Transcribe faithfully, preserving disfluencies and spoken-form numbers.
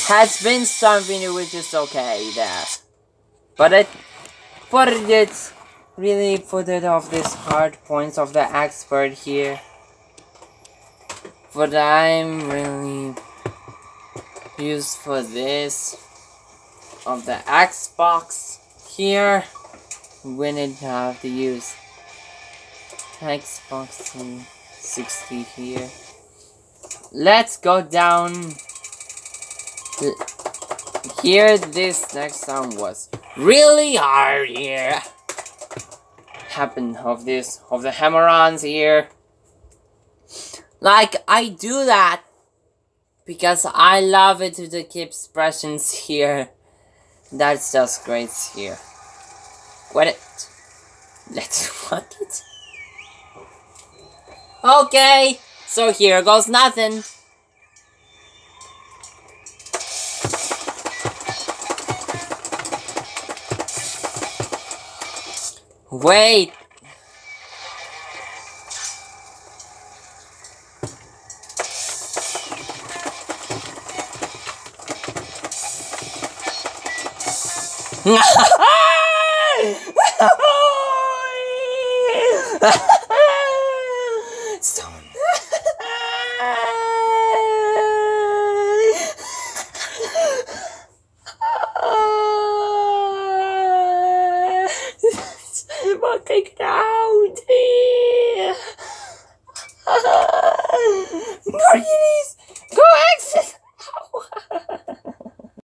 has been something which is okay there. But it but it really put it off these hard points of the expert here. But I'm really used for this of the Xbox here. We need to have to use Xbox three sixty here. Let's go down here. This next sound was really hard here. Happen of this of the hammer-ons here. Like I do that because I love it to the keep expressions here. That's just great here. What it? Let's rock it. Okay, so here goes nothing. Wait. So fucking out here. Go, Go exit.